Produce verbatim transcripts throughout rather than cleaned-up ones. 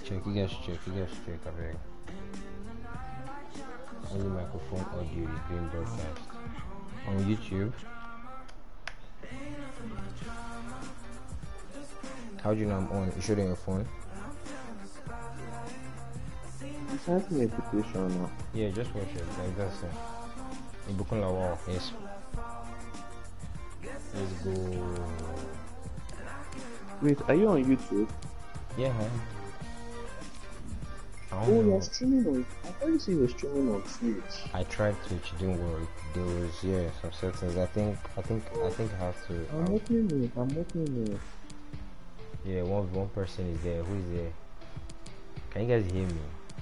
check, you guys check, you guys check, I beg. Only microphone audio is being broadcast on YouTube. How do you know I'm on? You showed on your phone? You sent me a petition now. Yeah, just watch it. Like that's it. Ibukun Lawal, yes. Let's go. Wait, are you on YouTube? Yeah, man. Oh, you're streaming on. I thought you said you were streaming on Twitch. I tried Twitch, it didn't work. There was yeah some settings. I think I think I think I have to. I'm um, opening it. I'm opening it. Yeah, one one person is there. Who is there? Can you guys hear me?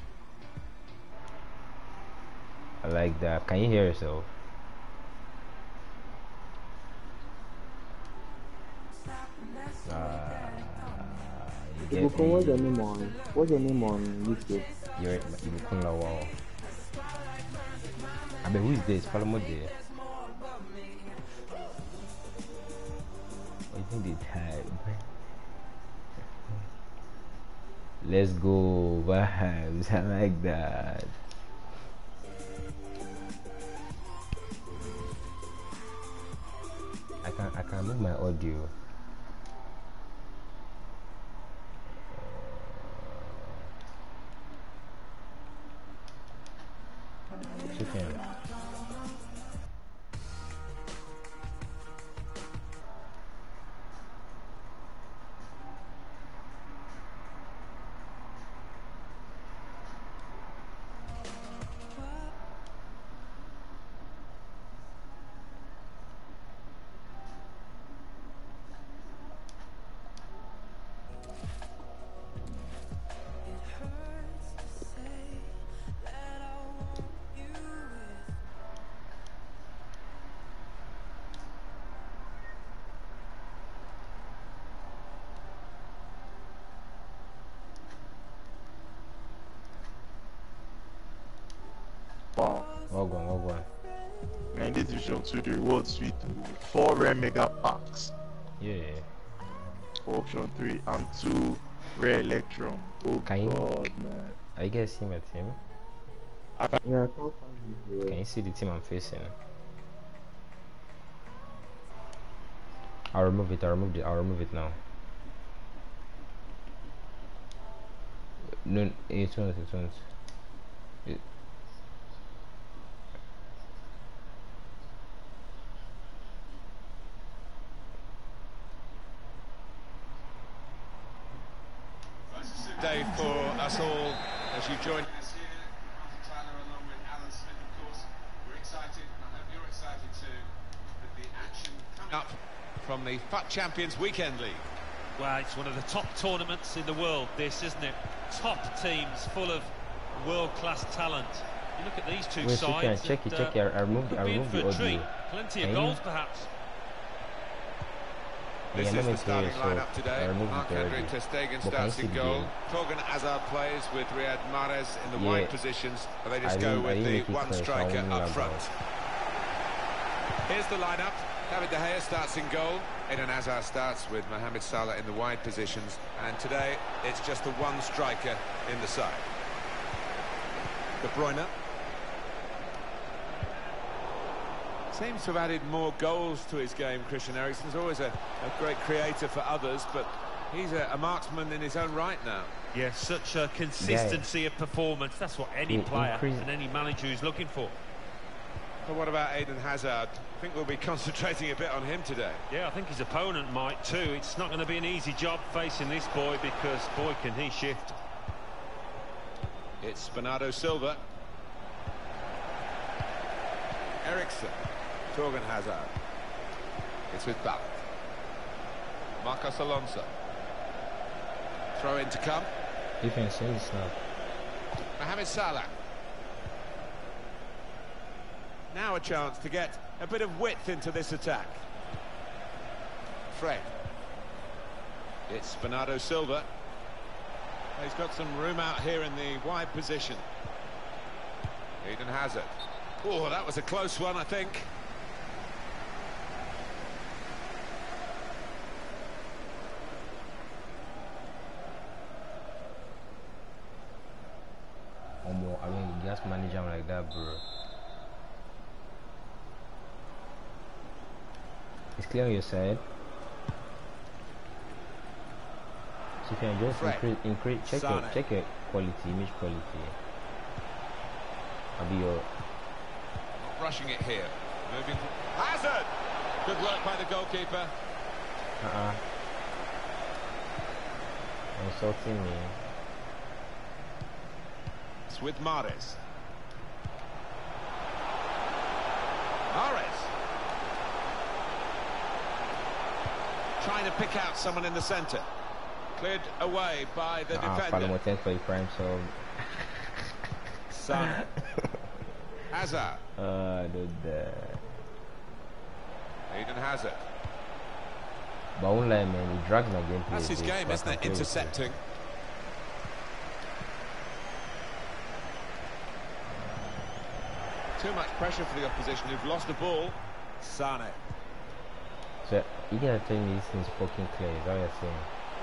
I like that. Can you hear yourself? Uh, you get Ibukun, what's your name on? What's your name on YouTube? You're Ibukun Lawal. I mean, who is this? Follow me there. I think they type. Let's go, vibes. I like that. I can I can move my audio. Chicken. Wow. Well gone, well gone. And this Division two, the rewards with four rare mega packs Yeah. for option three and two rare electron. Oh Can you- god, man. Are you guys seeing my team? Yeah, I can't find you Can here. you see the team I'm facing? I'll remove it, I'll remove it, I'll remove it now. No, it won't, it won't. It, Day for us all as you join us here. Martin Tyler along with Alan Smith, of course. We're excited, and I hope you're excited too, with the action coming up from the F U T Champions Weekend League. Well, it's one of the top tournaments in the world, this, isn't it? Top teams full of world-class talent. You look at these two wait, sides. Sufyan, check it, and, check it. I removed, could I be in removed for the a treat. audio. Plenty Can of you- goals, perhaps. This Yeah, let is me the starting play, so lineup today. I removed it Marc-Andre already. ter Stegen But can you starts see in the goal. game? Torgan Hazard plays with Riyad Mahrez in the Yeah. wide positions. Or they just I go didn't- I with didn't the make it one clear, so I striker wouldn't up elaborate. front. Here's the lineup. David De Gea starts in goal. Eden Hazard starts with Mohamed Salah in the wide positions. And today, it's just the one striker in the side. De Bruyne. Seems to have added more goals to his game, Christian Eriksen's always a, a great creator for others, but he's a, a marksman in his own right now. Yeah, such a consistency of performance. That's what any Yeah, player increase- and any manager is looking for. But what about Eden Hazard? I think we'll be concentrating a bit on him today. Yeah, I think his opponent might too. It's not going to be an easy job facing this boy because, boy, can he shift. It's Bernardo Silva. Eriksen. Torgan Hazard. It's with Ballot. Marcos Alonso. Throw in to come. Defense in this now. Mohamed Salah. Now a chance to get a bit of width into this attack. Fred. It's Bernardo Silva. He's got some room out here in the wide position. Eden Hazard. Oh, that was a close one, I think. Just manage him like that, bro. It's clear on your side. So if you can just increase, increase, check your, check your quality, image quality. I'll be your. Not rushing it here. Moving. Hazard. Good work by the goalkeeper. Uh-uh. Insulting me. It's with Mahrez. Mahrez. Trying to pick out someone in the centre. Cleared away by the uh, defender. ten for the prime, so. Son. Hazard. Uh, dude. Eden Hazard. But I won't lie, man, he drags my gameplay. That's his game, isn't it? Intercepting. Too much pressure for the opposition who've lost the ball. Sane. So you gotta tell me this thing's fucking clear, is all you're saying.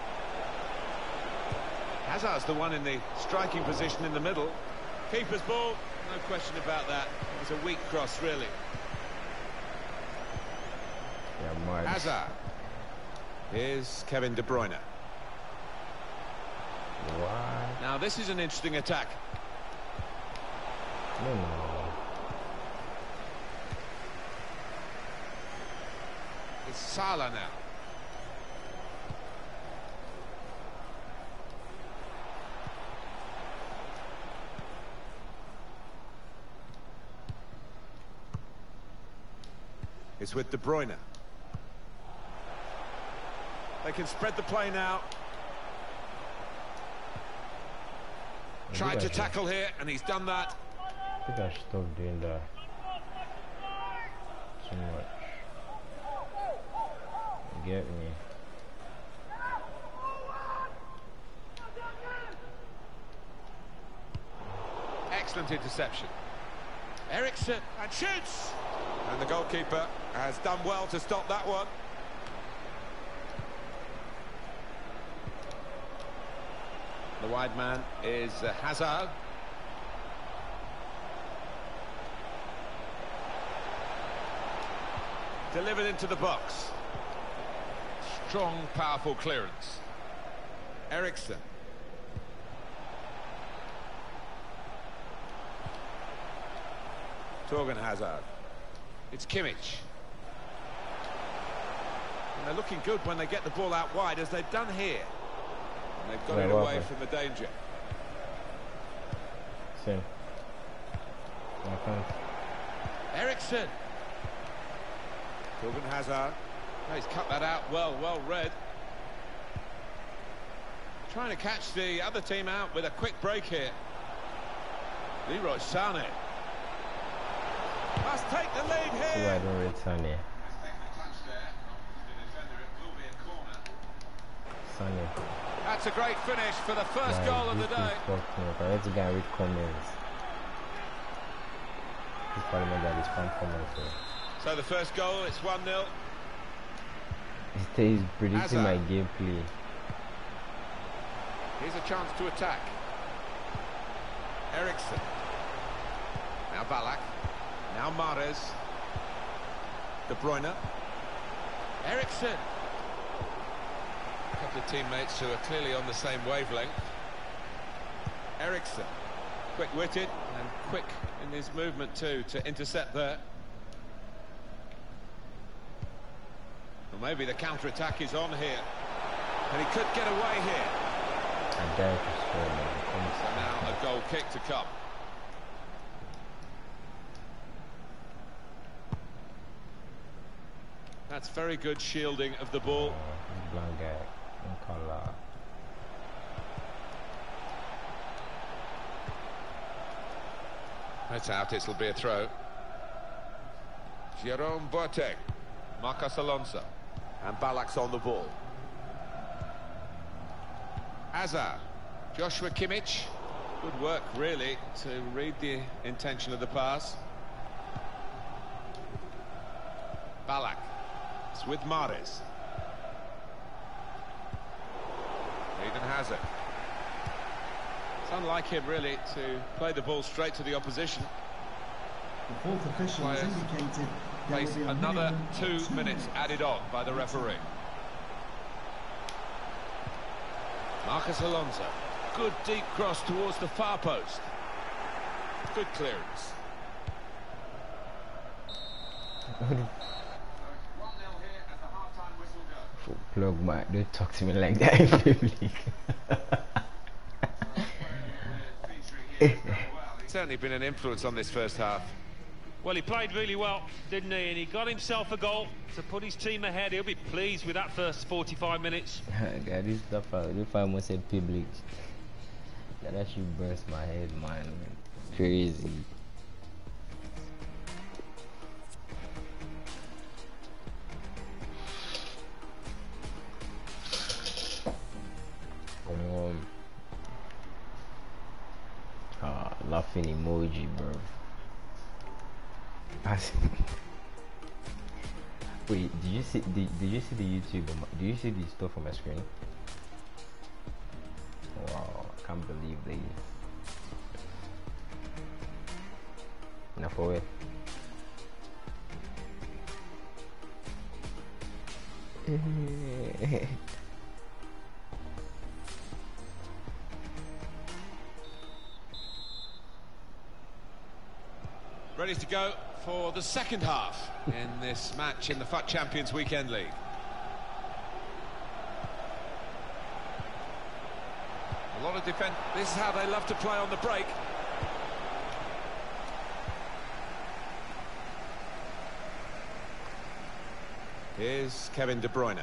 Hazard's the one in the striking position in the middle. Keeper's ball, no question about that. It was a weak cross, really. Yeah, March. Hazard. Here's Kevin De Bruyne. What? Now this is an interesting attack. No, no. It's Salah now. It's with De Bruyne. They can spread the play now. Tried to tackle here, and he's done that. I think I should stop doing that. Too much. You get me? Excellent interception. Eriksen, and shoots! And the goalkeeper has done well to stop that one. The wide man is uh, Hazard. Delivered into the box. Strong, powerful clearance. Eriksen. Torgan Hazard. It's Kimmich. And they're looking good when they get the ball out wide, as they've done here. And they've got yeah, it well, away well. from the danger. Same. I can't. Eriksen. Torgan Hazard. Oh, he's cut that out well, well read. Trying to catch the other team out with a quick break here. Leroy Sané. Must take the lead See here. why I don't rate Sané. Sané. That's a great finish for the first Yeah, goal of the this day. is fucking up. I need to go and read comments. This parliament that is spam comments. So. So the first goal, it's one nil. He's predicting Hazard. my gameplay. Here's a chance to attack. Eriksen. Now Ballack. Now Mahrez. De Bruyne. Eriksen. A couple of teammates who are clearly on the same wavelength. Eriksen. Quick-witted and quick in his movement too to intercept there. Well, maybe the counter-attack is on here. And he could get away here. I dare to score, man. So now a goal kick to come. That's very good shielding of the ball. Uh, blind guy in color. That's out, it'll be a throw. Jerome Boateng. Marcos Alonso. And Ballack's on the ball. Hazard. Joshua Kimmich. Good work, really, to read the intention of the pass. Ballack. It's with Mahrez. Eden Hazard. unlike him, really, to play the ball straight to the opposition. The fourth official has Players indicated there will Face be a another minimum of two two minutes added on by the referee. Marcus Alonso. Good deep cross towards the far post. Good clearance. Plug my, don't talk to me like that in public. Certainly been an influence on this first half. Well, he played really well, didn't he? And he got himself a goal to put his team ahead. He'll be pleased with that first forty-five minutes. God, this stuff, if I must say public, that actually burst my head, man. Crazy. Um, ah, laughing emoji, bro. Wait, did you see? Did, did you see the YouTube? Do you see the stuff on my screen? Wow, I can't believe they. Now for it. Ready to go for the second half in this match in the F U T Champions Weekend League. A lot of defence. This is how they love to play on the break. Here's Kevin De Bruyne.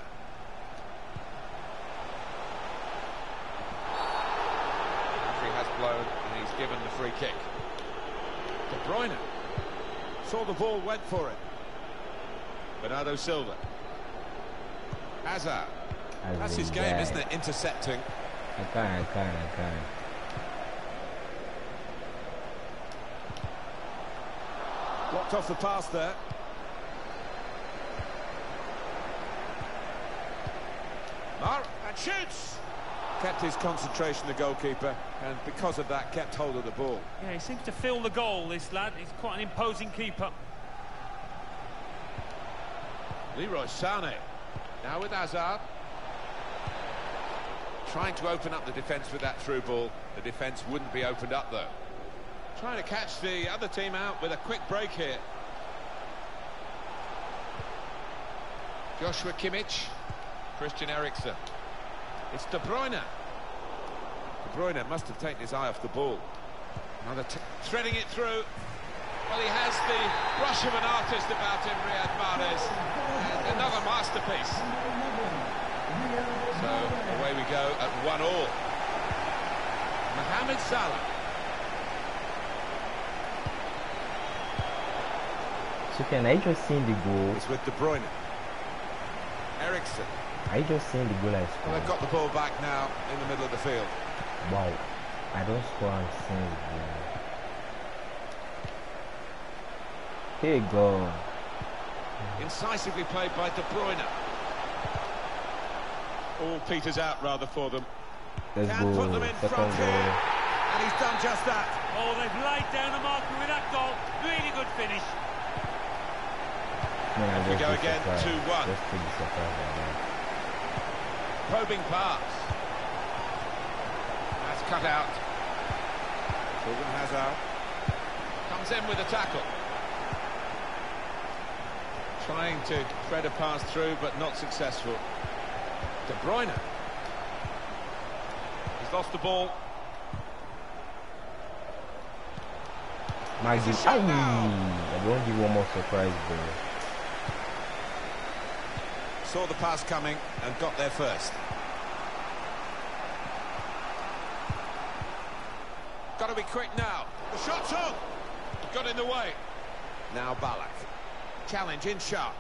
Referee has blown and he's given the free kick. De Bruyne saw the ball, went for it. Bernardo Silva. Hazard. That's his game, isn't it? Intercepting. I can't, I can't, I can't. Blocked off the pass there. Mar and shoots. Kept his concentration, the goalkeeper, and because of that, kept hold of the ball. Yeah, he seems to feel the goal, this lad. He's quite an imposing keeper. Leroy Sané. Now with Hazard. Trying to open up the defence with that through ball. The defence wouldn't be opened up, though. Trying to catch the other team out with a quick break here. Joshua Kimmich. Christian Eriksen. It's De Bruyne. De Bruyne must have taken his eye off the ball. Another t threading it through. Well, he has the brush of an artist about him, Riyad Mahrez. And another masterpiece. So away we go at one all. Mohamed Salah. So can I just seen the goal? It's with De Bruyne. Eriksen. I just seen the goal I Well, scored. they've got the ball back now in the middle of the field. Wow, I don't score and seen the goal. Here you go. Incisively played by De Bruyne. All peters out rather for them. Let's Can go. put them in Second front goal. here. And he's done just that. Oh, they've laid down a marker with that goal. Really good finish. Man, I Off we just go be again, surprised. two one. Just to be surprised by that. Probing pass. That's cut out. Torgan Hazard comes in with a tackle. Trying to thread a pass through, but not successful. De Bruyne. He's lost the ball. Might give. It's a shot Aye. now. I don't give one more surprise, bro. Saw the pass coming and got there first. Got to be quick now. The shot's on. Got in the way. Now Ballack. Challenge in sharp.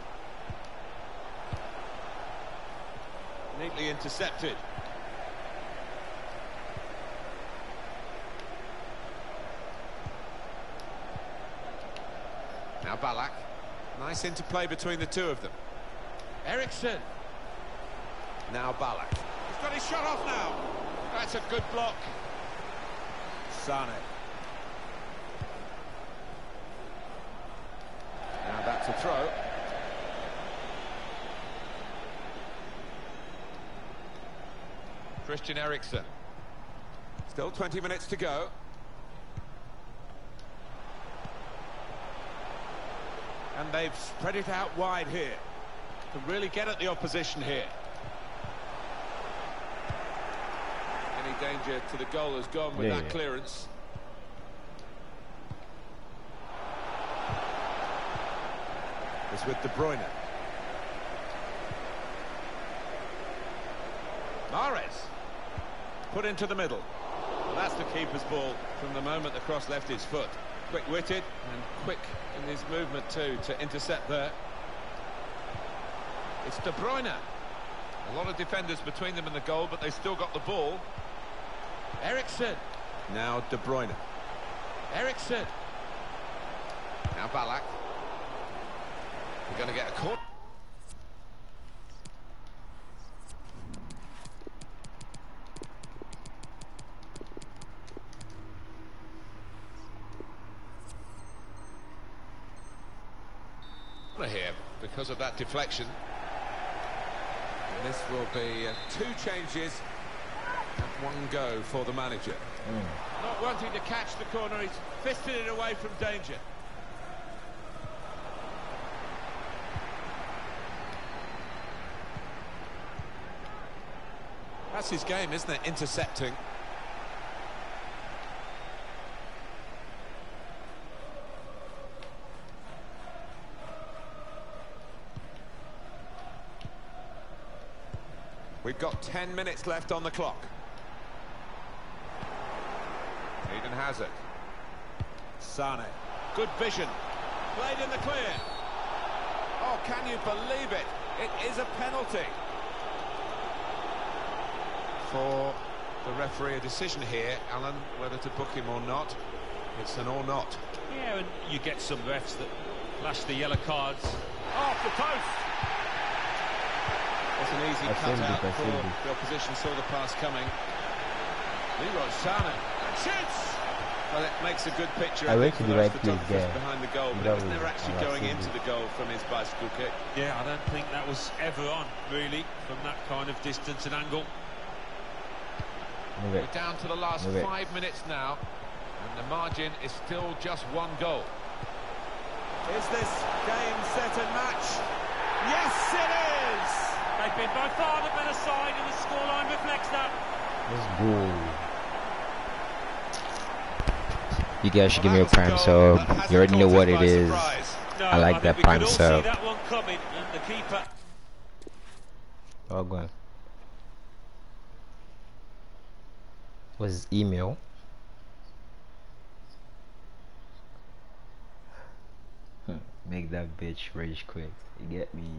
Neatly intercepted. Now Ballack. Nice interplay between the two of them. Eriksen. Now Ballack. He's got his shot off now. That's a good block. Sane. Now that's a throw. Christian Eriksen. Still twenty minutes to go. And they've spread it out wide here. Can really get at the opposition here. Any danger to the goal has gone with Yeah, that yeah. clearance. It's with De Bruyne. Mahrez. Put into the middle. Well, that's the keeper's ball from the moment the cross left his foot. Quick-witted and quick in his movement too to intercept there. It's De Bruyne. A lot of defenders between them and the goal, but they still got the ball. Eriksen. Now De Bruyne. Eriksen. Now Ballack. We're going to get a corner. Here because of that deflection. And this will be uh, two changes and one go for the manager. Mm. Not wanting to catch the corner, he's fisted it away from danger. That's his game, isn't it? Intercepting. We've got ten minutes left on the clock. Eden Hazard. Sane. Good vision. Played in the clear. Oh, can you believe it? It is a penalty. For the referee, a decision here, Alan, whether to book him or not. It's an or not. Yeah, and you get some refs that flash the yellow cards. Off the post. It's an easy I cut saved it, out I for saved it. the opposition, saw the pass coming. Leroy Sané. And shoots! Well, it makes a good picture. I I went think, to for the those right place photographers there. behind the goal, but That it was was- never actually I going saved into it. the goal from his bicycle kick. Yeah, I don't think that was ever on, really, from that kind of distance and angle. Move it. We're down to the last Move it. five minutes now, and the margin is still just one goal. Is this game set and match? Yes, it is! They've been by far the better side, and the scoreline reflects that. Let's go. You guys should Well, give me a that was prime goal sub. that hasn't You already know caught what us it by is. surprise. No, I like think that we prime could all sub. see that one coming, and the keeper. Oh, go on. What's his email? Hmm, Make that bitch rage quick. You get me?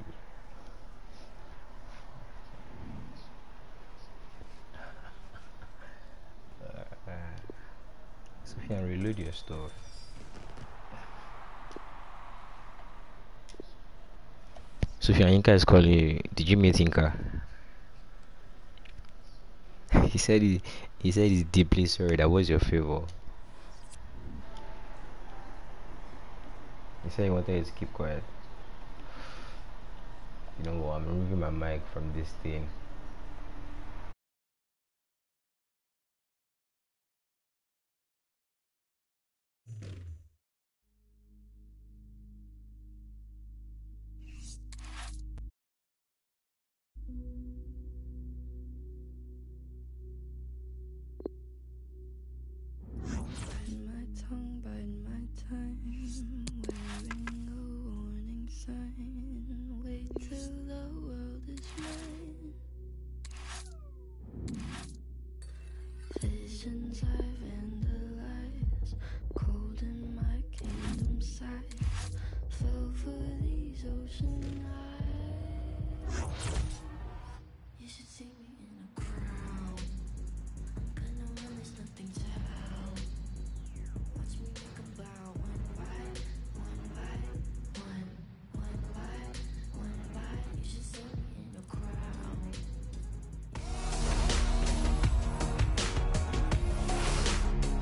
Uh, Sofian, reload your stuff. Sofian, Inka is calling you. Did you meet Inka? he said he he said he's deeply sorry. That was your favor. He said he wanted you to keep quiet. You know what? I'm removing my mic from this thing. Bite my tongue, bite my time, wearing a warning sign. Wait till the world is mine. Visions I vandalize, cold in my kingdom sights. Fell for these ocean eyes. You should see me in a crown. I'm gonna run, there's nothing to help. Watch me make a bow, one by one by one, one by one by. You should see me in a crown.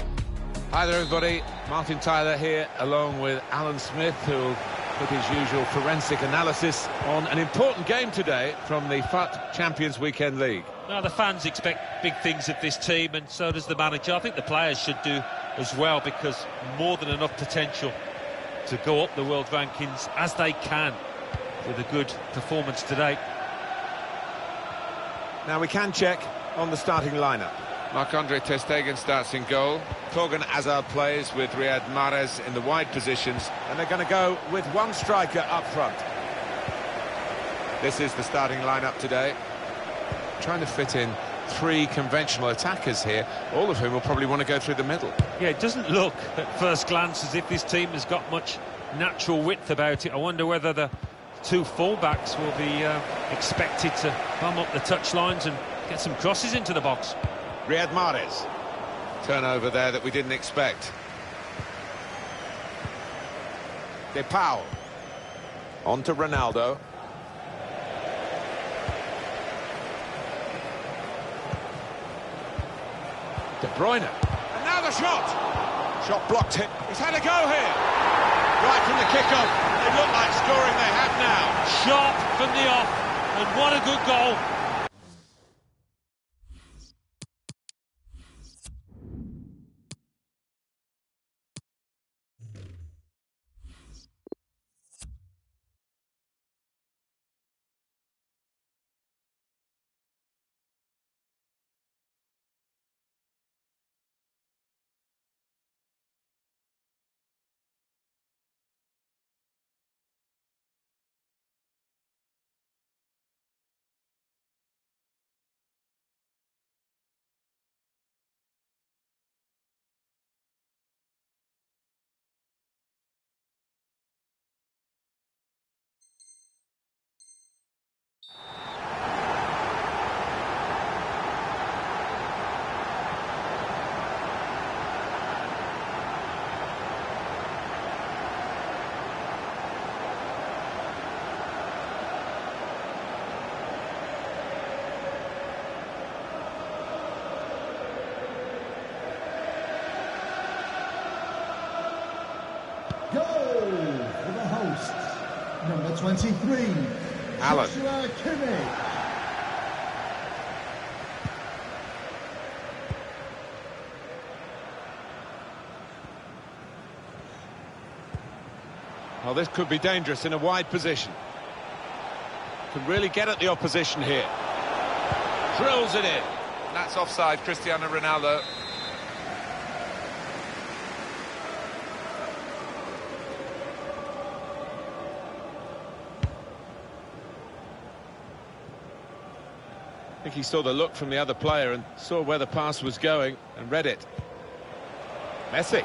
Hi there, everybody. Martin Tyler here, along with Alan Smith, who'll put his usual forensic analysis on an important game today from the F U T Champions Weekend League. Now, the fans expect big things of this team, and so does the manager. I think the players should do as well, because more than enough potential to go up the world rankings as they can with a good performance today. Now, we can check on the starting lineup. Marc-Andre ter Stegen starts in goal. Torgan Hazard plays with Riyad Mahrez in the wide positions, and they're going to go with one striker up front. This is the starting lineup today. Trying to fit in three conventional attackers here, all of whom will probably want to go through the middle. Yeah, it doesn't look at first glance as if this team has got much natural width about it. I wonder whether the two full-backs will be uh, expected to bum up the touchlines and get some crosses into the box. Riyad Mahrez. Turnover there that we didn't expect. De Paul. On to Ronaldo. De Bruyne. And now the shot. Shot blocked him. He's had a go here. Right from the kickoff. They look like scoring. They have now. Sharp from the off. And what a good goal. Goal for the hosts, number twenty-three, Alan. Joshua Kimmich. Well, this could be dangerous in a wide position. Can really get at the opposition here. Drills it in. That's offside, Cristiano Ronaldo. I think he saw the look from the other player and saw where the pass was going and read it. Messi.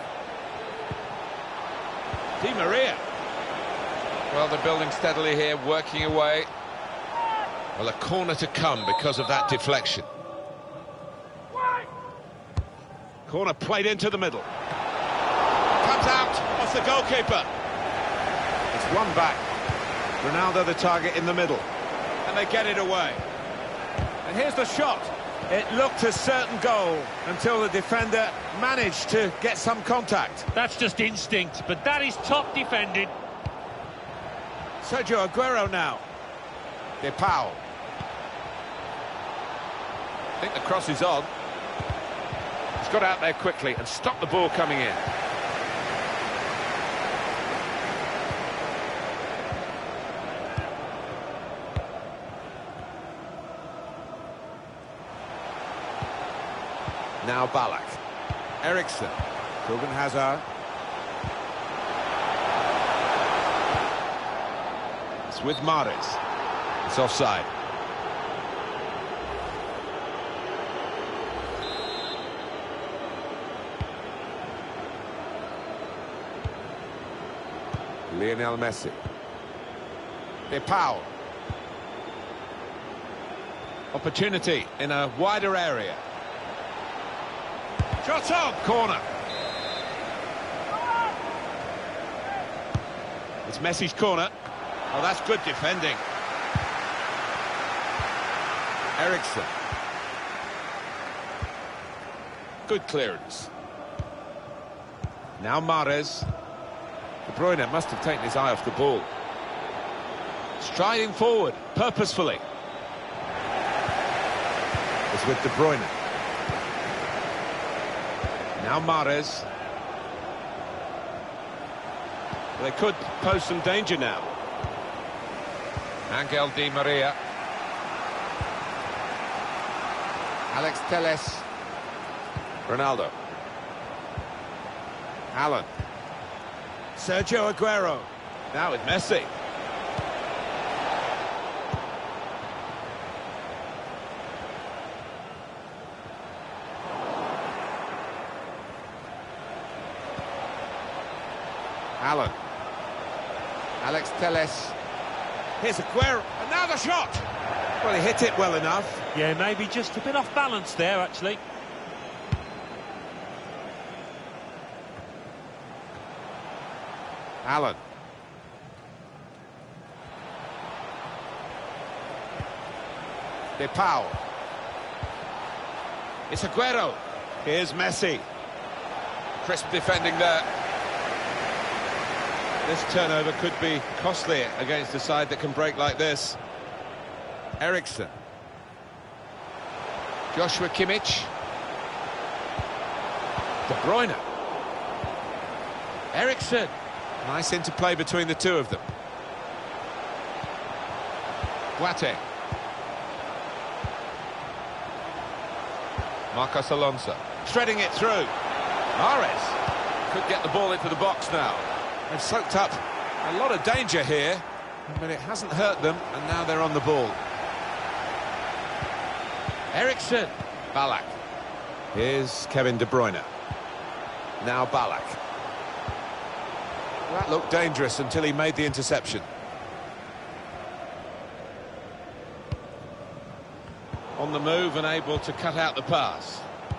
Di Maria. Well, they're building steadily here, working away. Well, a corner to come because of that deflection. Corner played into the middle. Comes out off the goalkeeper. It's one back. Ronaldo the target in the middle. And they get it away. And here's the shot. It looked a certain goal until the defender managed to get some contact. That's just instinct, but that is top defending. Sergio Aguero now. De Paul. I think the cross is on. He's got out there quickly and stopped the ball coming in. Now Ballack. Eriksen. Torgan Hazard. It's with Mahrez. It's offside. Lionel Messi. De Paul. Opportunity in a wider area. Shot on! Corner. It's Messi's corner. Oh, that's good defending. Eriksen. Good clearance. Now Mahrez. De Bruyne must have taken his eye off the ball. Striding forward, purposefully. It's with De Bruyne. Now Mahrez. They could pose some danger now. Angel Di Maria. Alex Telles. Ronaldo. Alan. Sergio Aguero. Now with Messi. Alan. Alex Telles. Here's Aguero. And now the shot. Well, he hit it well enough. Yeah, maybe just a bit off balance there, actually. Alan. De Paul. It's Aguero. Here's Messi. Crisp defending there. This turnover could be costly against a side that can break like this. Eriksen. Joshua Kimmich. De Bruyne. Eriksen. Nice interplay between the two of them. Boateng. Marcos Alonso. Threading it through. Mahrez. Could get the ball into the box now. They've soaked up a lot of danger here, but it hasn't hurt them, and now they're on the ball. Eriksen. Ballack. Here's Kevin De Bruyne. Now Ballack. That looked dangerous until he made the interception. On the move and able to cut out the pass.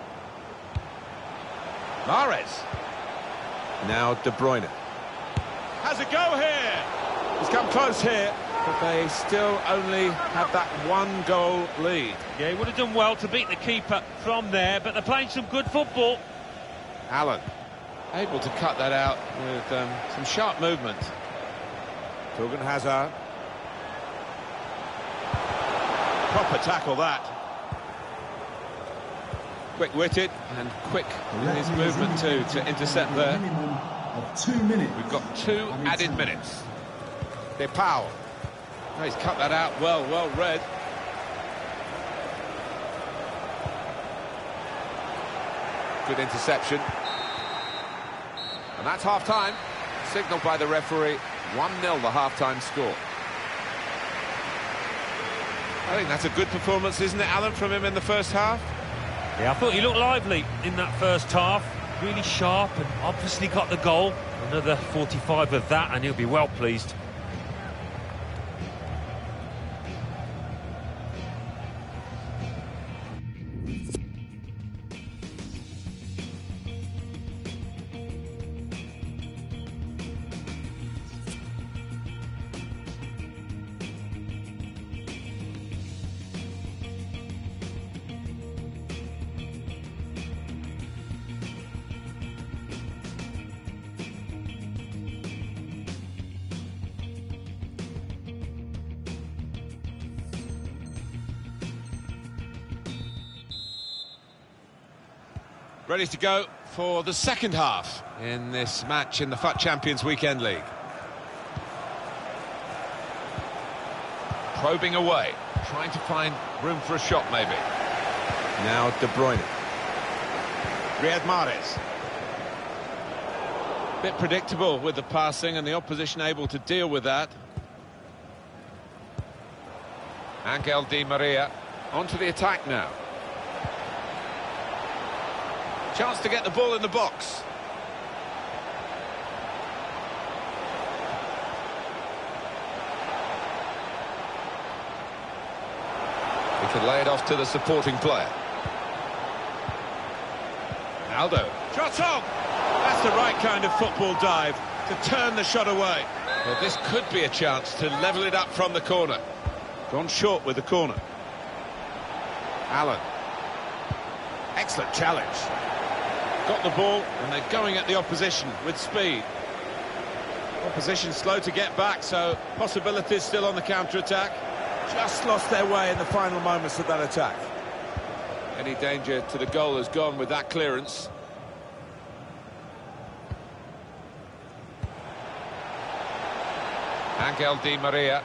Mahrez. Now De Bruyne. Has a go here. He's come close here, but they still only have that one goal lead. Yeah, he would have done well to beat the keeper from there, but they're playing some good football. Alan. Able to cut that out with um, some sharp movement. Torgan Hazard. Proper tackle that. Quick-witted and quick in his movement too to intercept there. Two minutes. We've got two added minutes. De Paul. Oh, he's cut that out well, well read. Good interception. And that's half-time, signalled by the referee, one nil the half-time score. I think that's a good performance, isn't it, Alan, from him in the first half? Yeah, I thought he looked lively in that first half. Really sharp and obviously got the goal. Another forty-five of that and he'll be well pleased. Ready to go for the second half in this match in the F U T Champions Weekend League. Probing away, trying to find room for a shot maybe. Now De Bruyne. Riyad Mahrez. Bit predictable with the passing and the opposition able to deal with that. Angel Di Maria onto the attack now. Chance to get the ball in the box. He can lay it off to the supporting player. Aldo. Shot on! That's the right kind of football dive to turn the shot away. Well, this could be a chance to level it up from the corner. Gone short with the corner. Allen. Excellent challenge. got the ball and they're going at the opposition with speed. Opposition slow to get back, so possibilities still on the counter-attack. Just lost their way in the final moments of that attack. Any danger to the goal has gone with that clearance. Angel Di Maria.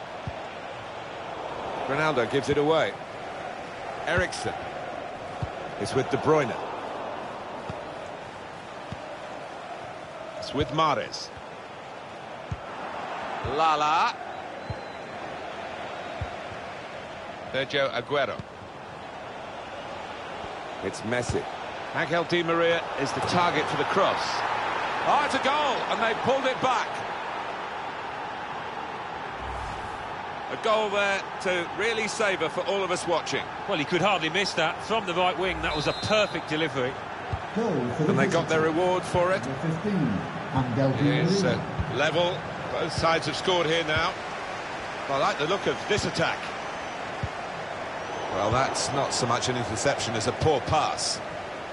Ronaldo gives it away. Eriksen. It's with De Bruyne. It's with Mahrez. Lala. Sergio Aguero. It's Messi. Angel Di Maria is the target for the cross. Oh, it's a goal, and they pulled it back. A goal there to really savour for all of us watching. Well, he could hardly miss that. From the right wing, that was a perfect delivery. Goal for the And they got their visitor. reward for it. Number fifteen, Angel Di It is Maria. uh, level. Both sides have scored here now. I like the look of this attack. Well, that's not so much an interception as a poor pass.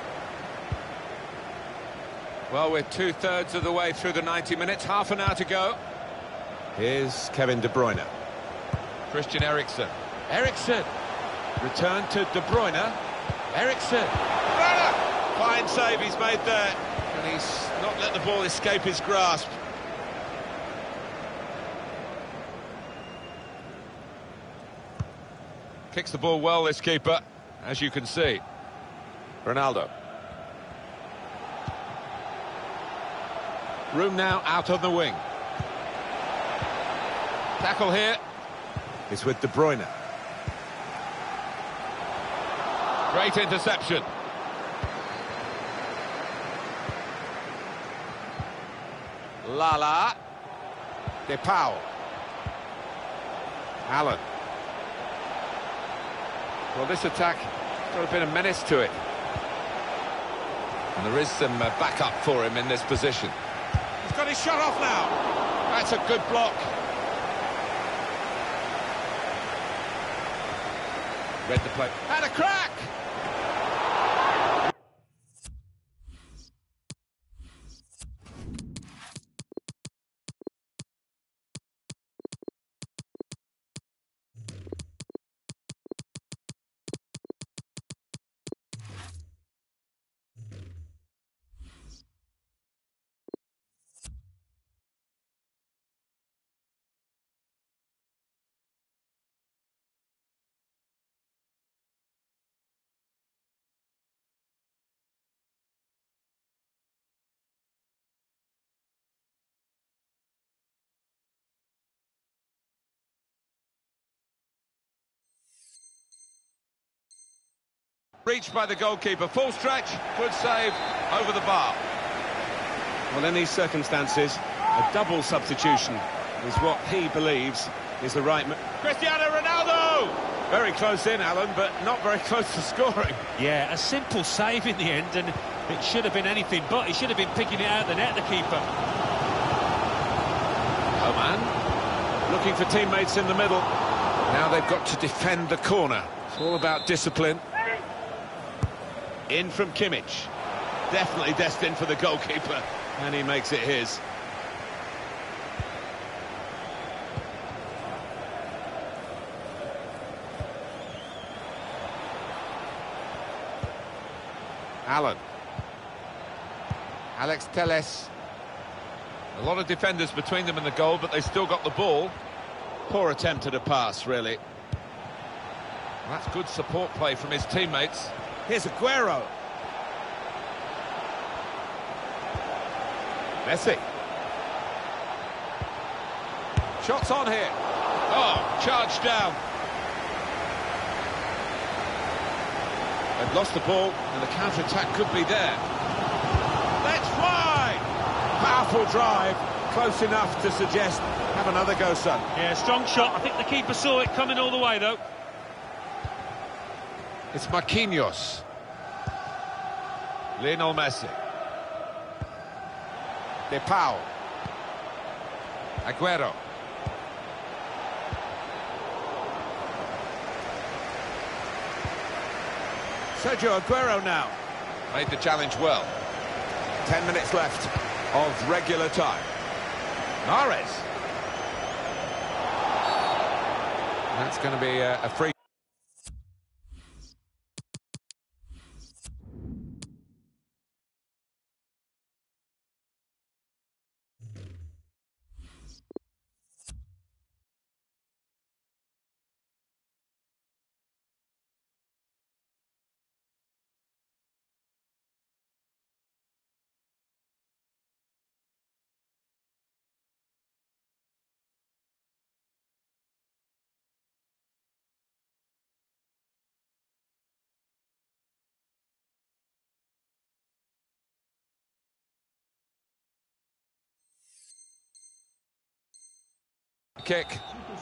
Well, we're two-thirds of the way through the ninety minutes, half an hour to go. Here's Kevin De Bruyne. Christian Eriksen. Eriksen. Return to De Bruyne. Eriksen. Runner! Fine save he's made there. And he's not let the ball escape his grasp. Kicks the ball well, this keeper, as you can see. Ronaldo. Room now out on the wing. Tackle here. It's with De Bruyne. Great interception. Lala. De Paul. Allen. Well, this attack got a bit of menace to it. And there is some uh, backup for him in this position. He's got his shot off now. That's a good block. Read the play. And a crack! Reached by the goalkeeper, full stretch, good save, over the bar. Well, in these circumstances, a double substitution is what he believes is the right move. Cristiano Ronaldo! Very close in, Alan, but not very close to scoring. Yeah, a simple save in the end, and it should have been anything but. He should have been picking it out of the net, the keeper. Coman, looking for teammates in the middle. Now they've got to defend the corner. It's all about discipline. In from Kimmich. Definitely destined for the goalkeeper, and he makes it his. Allen. Alex Telles. A lot of defenders between them and the goal, but they still got the ball. Poor attempt at a pass, really. That's good support play from his teammates. Here's Aguero. Messi. Shots on here. Oh, charged down. They've lost the ball, and the counter-attack could be there. Let's fly! Powerful drive, close enough to suggest, have another go, son. Yeah, strong shot. I think the keeper saw it coming all the way, though. It's Marquinhos. Lionel Messi. De Paul. Aguero. Sergio Aguero now. Made the challenge well. Ten minutes left of regular time. Mahrez. That's going to be a, a free. Kick.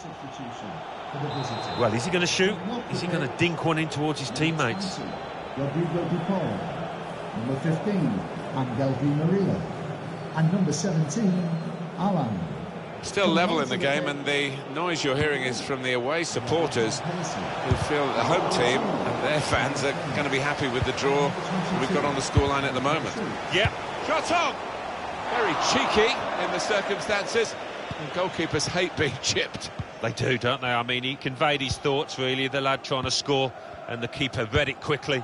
Well, is he going to shoot? Is he going to dink one in towards his teammates? Rodrigo de Paul. Number fifteen, Angel Di Maria. And number seventeen, Alan. Still level in the game, and the noise you're hearing is from the away supporters who feel the home team and their fans are going to be happy with the draw we've got on the scoreline at the moment. Yeah. Shot on! Very cheeky in the circumstances. And goalkeepers hate being chipped. They do, don't they? I mean, he conveyed his thoughts, really, the lad trying to score, and the keeper read it quickly.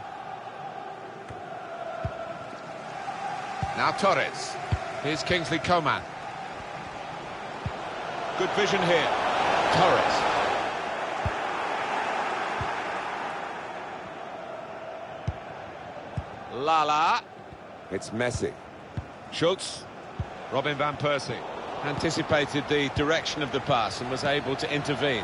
Now Torres. Here's Kingsley Coman. Good vision here. Torres. Lala. It's Messi. Schultz. Robin van Persie anticipated the direction of the pass and was able to intervene.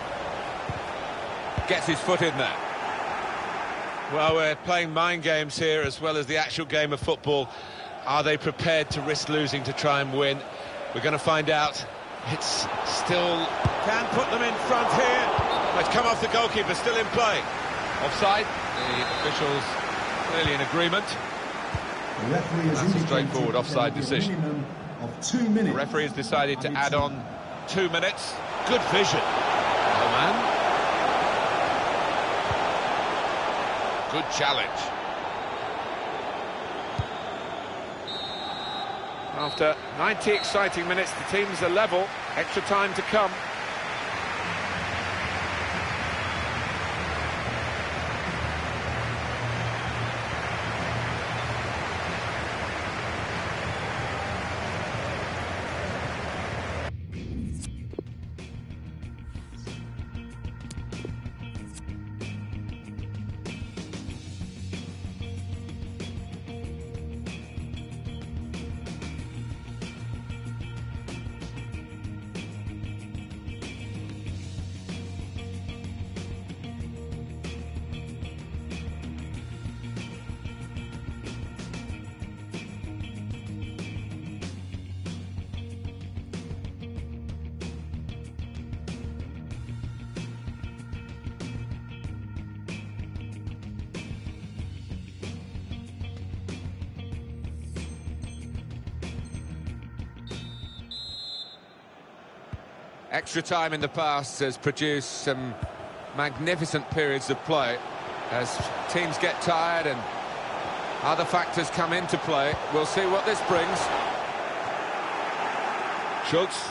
Gets his foot in there. Well, we're playing mind games here as well as the actual game of football. Are they prepared to risk losing to try and win? We're going to find out. It's still... Can put them in front here. It's come off the goalkeeper, still in play. Offside. The officials clearly in agreement. The referee has That's a indicated straightforward offside there will be a decision. minimum of two minutes. The referee has decided to add on two minutes. Good vision. Oh, man. Good challenge. After ninety exciting minutes, the teams are level. Extra time to come. Extra time in the past has produced some magnificent periods of play. As teams get tired and other factors come into play, we'll see what this brings. Schultz.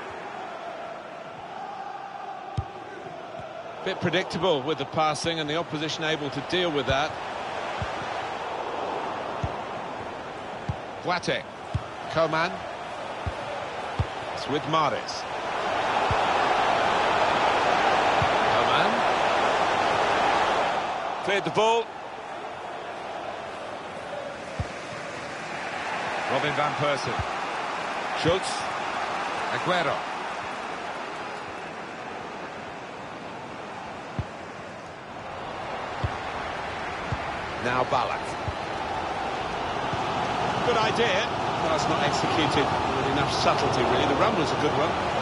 Bit predictable with the passing and the opposition able to deal with that. Guate. Coman. It's with Mahrez. Cleared the ball. Robin van Persie. Schultz. Aguero. Now Ballack. Good idea. Well, it's not executed with enough subtlety, really. The run was a good one.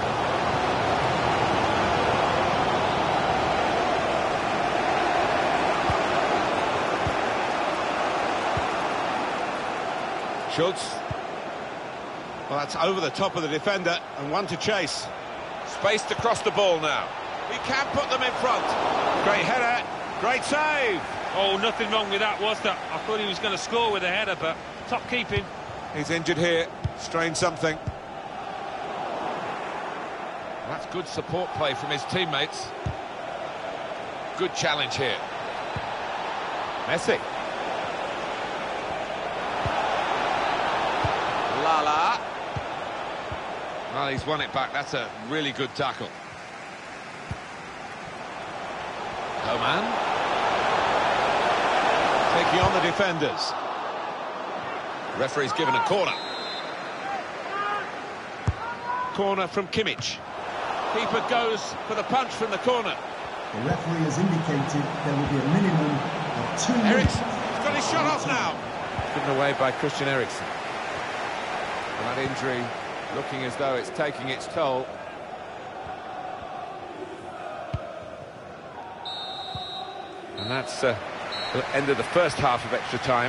Schultz. Well, that's over the top of the defender and one to chase. Spaced across the ball now. He can put them in front. Great header, great save. Oh, nothing wrong with that, was there? I thought he was going to score with a header, but top keeping. He's injured here, strained something. That's good support play from his teammates. Good challenge here. Messi. Lala. Well, he's won it back. That's a really good tackle. Coman. Taking on the defenders. Referee's given a corner. Corner from Kimmich. Keeper goes for the punch from the corner. The referee has indicated there will be a minimum of two minutes. Eriksen. He's got his shot off now. Given away by Christian Eriksen. And that injury looking as though it's taking its toll. And that's uh, the end of the first half of extra time.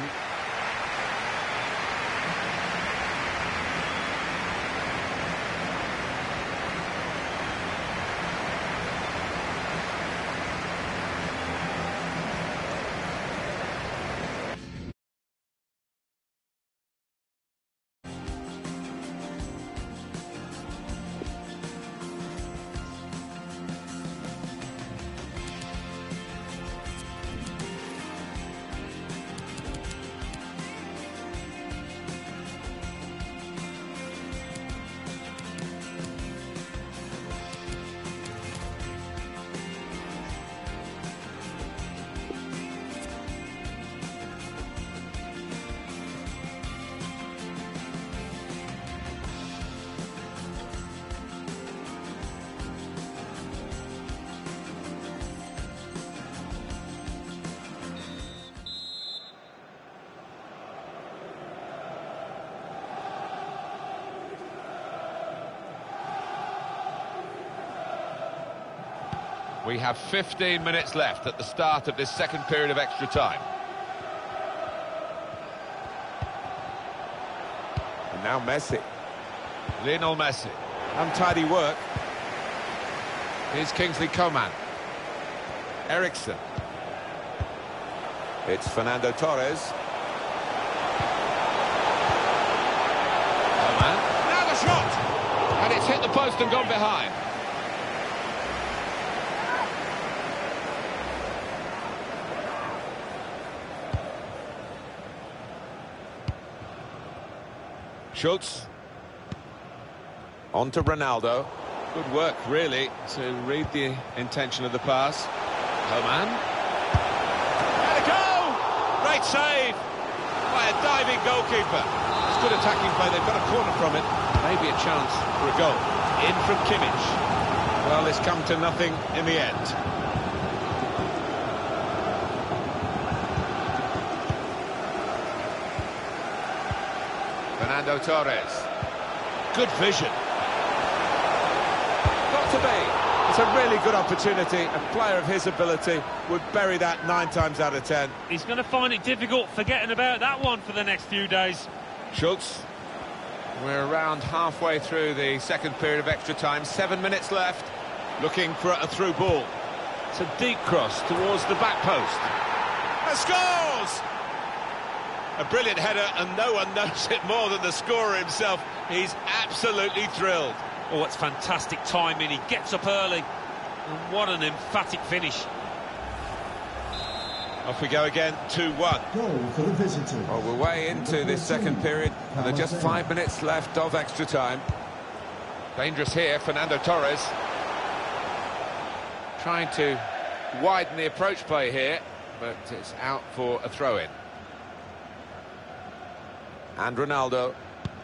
We have fifteen minutes left at the start of this second period of extra time. And now Messi. Lionel Messi. Untidy work. Here's Kingsley Coman. Eriksen. It's Fernando Torres. Coman. Now the shot! And it's hit the post and gone behind. Schultz. On to Ronaldo. Good work, really, to read the intention of the pass. Coman. Had a goal! Great save by a diving goalkeeper. It's good attacking play. They've got a corner from it. Maybe a chance for a goal. In from Kimmich. Well, it's come to nothing in the end. Fernando Torres. Good vision. Got to be. It's a really good opportunity. A player of his ability would bury that nine times out of ten. He's going to find it difficult forgetting about that one for the next few days. Schultz. We're around halfway through the second period of extra time. Seven minutes left. Looking for a through ball. It's a deep cross towards the back post. And scores! A brilliant header, and no one knows it more than the scorer himself. He's absolutely thrilled. Oh, it's fantastic timing. He gets up early. And what an emphatic finish. Off we go again, two one. Goal for the visitors. Well, we're way into this second period, and there are just five minutes left of extra time. Dangerous here, Fernando Torres. Trying to widen the approach play here, but it's out for a throw-in. And Ronaldo.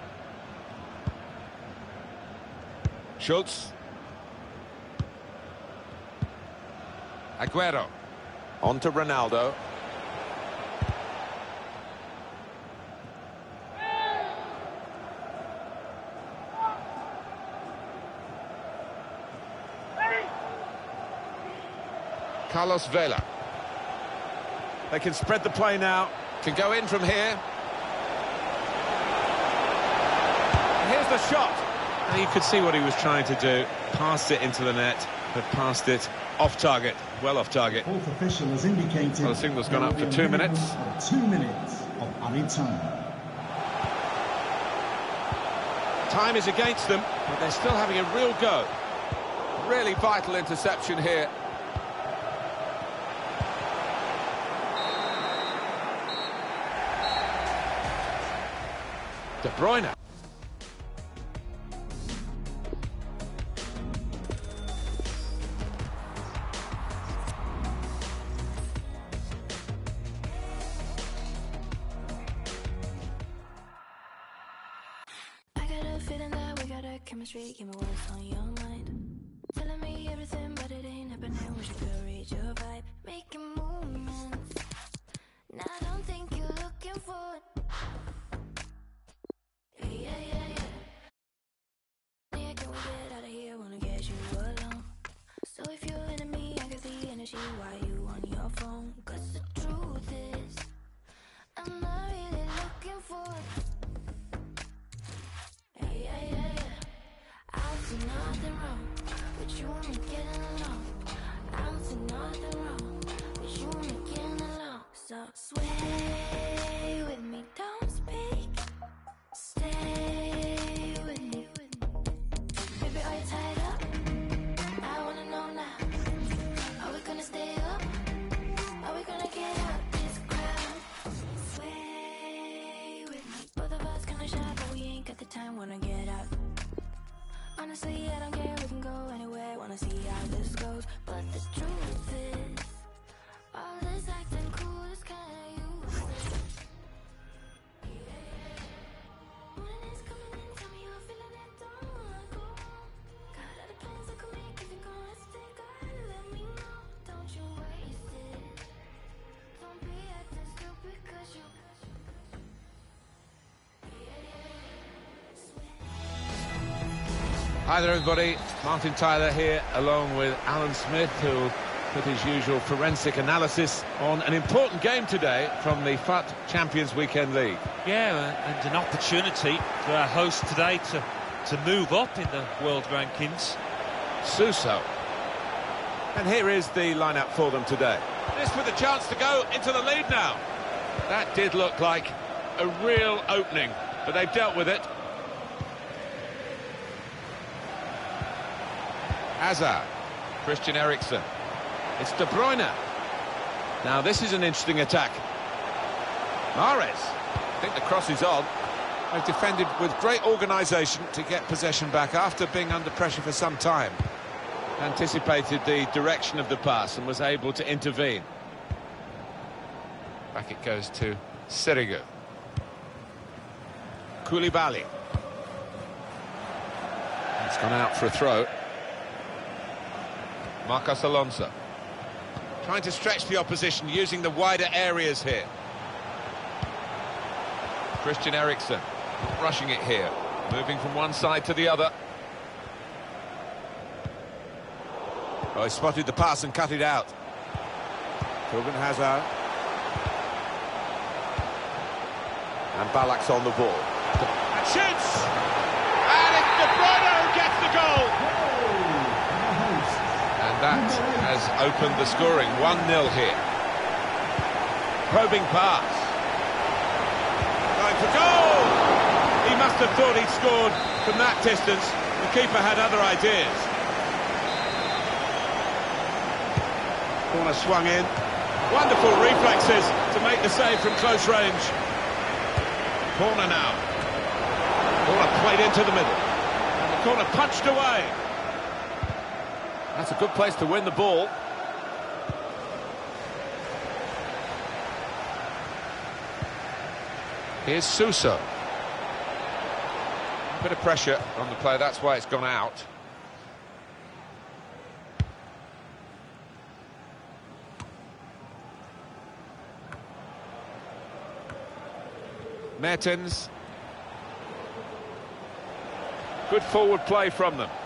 Schultz. Aguero. On to Ronaldo. Carlos Vela. They can spread the play now. Can go in from here. Here's the shot. And you could see what he was trying to do. Passed it into the net, but passed it off target. Well off target. Fourth official has indicated. Well, the signal's gone up for two minutes. Two minutes of added time. Time is against them, but they're still having a real go. Really vital interception here. De Bruyne. I got a feeling that we got a chemistry. Give me what's on your mind. Telling me everything, but it ain't happening. Wish you could read your vibe. Making movements. Now I don't think you're looking for it. Yeah, yeah, yeah, yeah. Yeah, can we get out of here? Wanna get you alone. So if you're into me, I got the energy. Why you on your phone? Cause the truth is, I'm not really looking for it. Yeah, yeah, yeah, yeah. I don't see nothing wrong with you and me getting along. I don't see nothing wrong with you and me getting along. So sway with me, don't speak. Stay with me. Baby, are you tied up? I wanna know now. Are we gonna stay up? Are we gonna get out this crowd? Sway with me. Both of us kinda shy, but we ain't got the time. Wanna get out. Honestly, I don't care. We can go anywhere. Wanna see how this goes. But the truth is, all this acting cool is kinda useless. Morning is coming in, tell me you're feeling it, don't wanna go. Got other plans I could make if you're gonna stay, gotta let me know. Don't you waste it. Don't be acting stupid, cause you. Hi there, everybody. Martin Tyler here, along with Alan Smith, who put his usual forensic analysis on an important game today from the F U T Champions Weekend League. Yeah, and an opportunity for our host today to, to move up in the world rankings. Suso. And here is the lineup for them today. This with a chance to go into the lead now. That did look like a real opening, but they've dealt with it. Hazard, Christian Eriksen. It's De Bruyne. Now this is an interesting attack. Mahrez. I think the cross is on. They've defended with great organisation to get possession back after being under pressure for some time. Anticipated the direction of the pass and was able to intervene. Back it goes to Sirigu. Koulibaly. It's gone out for a throw. Marcos Alonso. Trying to stretch the opposition using the wider areas here. Christian Eriksen. Not rushing it here. Moving from one side to the other. Oh, he spotted the pass and cut it out. Thorgan Hazard. And Ballack's on the ball. And shoots! And it's De Bruyne who gets the goal! And that has opened the scoring. one nil here. Probing pass. Going for goal! He must have thought he'd scored from that distance. The keeper had other ideas. Corner swung in. Wonderful reflexes to make the save from close range. Corner now. Corner played into the middle. And the corner punched away. That's a good place to win the ball. Here's Suso. A bit of pressure on the play, that's why it's gone out. Mertens. Good forward play from them.